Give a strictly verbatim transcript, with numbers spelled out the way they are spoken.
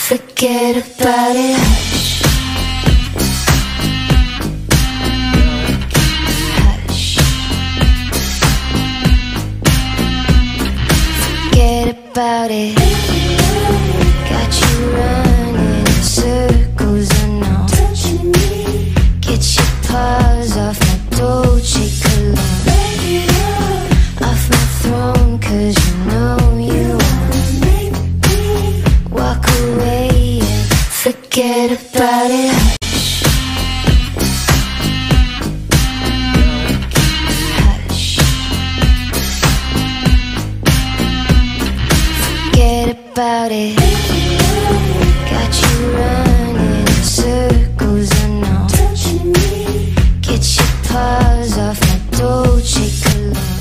Forget about it. Hush. Forget about it. Got you running in circles, I know. Get your paws off my Dolce cologne, off my throne, cause you know you won't. Walk away and forget about it. Hush. Forget about it. Got you running in circles, I know. Get your paws off my Dolce cologne.